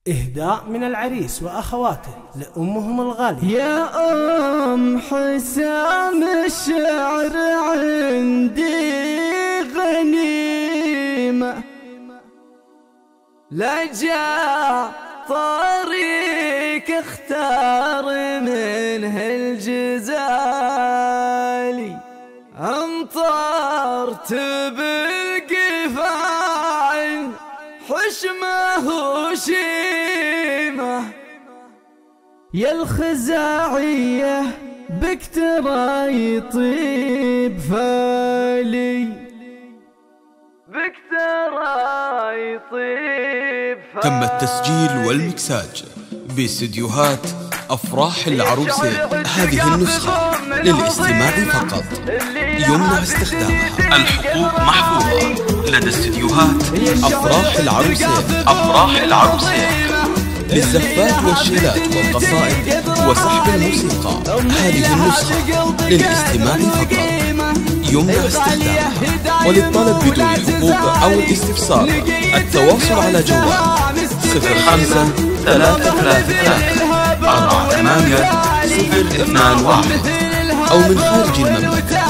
إهداء من العريس وأخواته لأمهم الغالية. يا أم حسام الشعر عندي غنيمة، لجا طريق اختار منه الجزالي، امطرت بالقفاع حشمه وشيمه، يا الخزاعية بك ترى يطيب فالي، بك ترى يطيب فالي. تم التسجيل والمكساج باستديوهات أفراح العروسين. هذه النسخة للاستماع فقط، يمنع استخدامها. الحقوق محفوظة لدى استديوهات أفراح العروسين. أفراح العروسين للزفات والشيلات والقصائد وسحب الموسيقى. هذه النسخة للاستماع فقط، يمنع استخدامها. وللطلب بدون حقوق أو الاستفسار التواصل على جوال 05-333-48-021 أو من خارج المملكة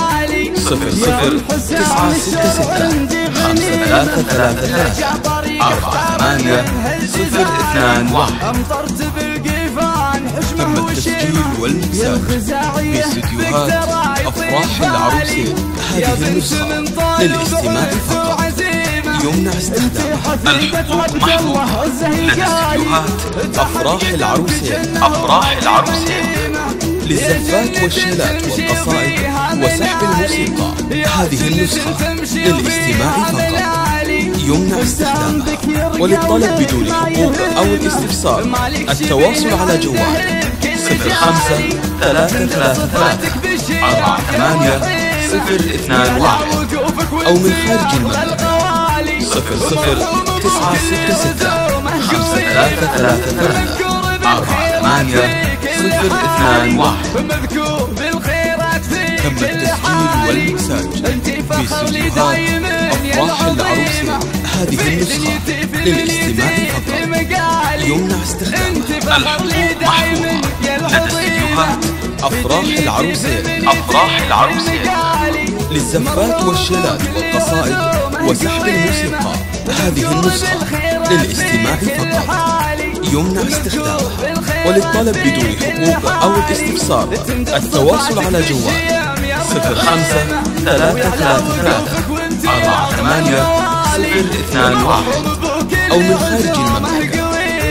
00-966-53-48-021. تم التسجيل والمكساج باستديوهات أفراح العروسين. هذه النسخة للاستماع فقط، يمنع استخدامها. الحقوق محفوظة لدى استديوهات أفراح العروسين. أفراح العروسين للزفات والشيلات والقصائد وسحب الموسيقى. هذه النسخة للاستماع فقط، يمنع استخدامها. وللطلب بدون حقوق أو الاستفسار التواصل على جوال 05-333-48-021 أو من خارج المملكة 00-966-53-48-021. تم التسجيل والمكساج باستديوهات أفراح العروسين. هذه النسخة للاستماع فقط، يمنع استخدامها. الحقوق محفوظة لدى استديوهات أفراح العروسين. أفراح العروسين للزفات والشيلات والقصائد وسحب الموسيقى. هذه النسخة للاستماع فقط، يمنع استخدامها. وللطلب بدون حقوق أو الاستفسار التواصل على جوال 05-333-48-021 أو من خارج المملكة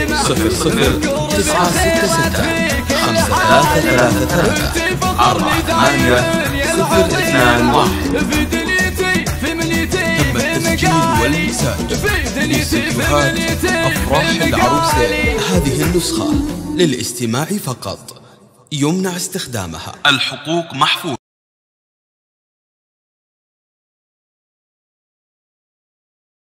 00-966-53-48-021. تم التسجيل والمكساج باستديوهات أفراح العروسين. هذه النسخة للاستماع فقط، يمنع استخدامها. الحقوق محفوظة.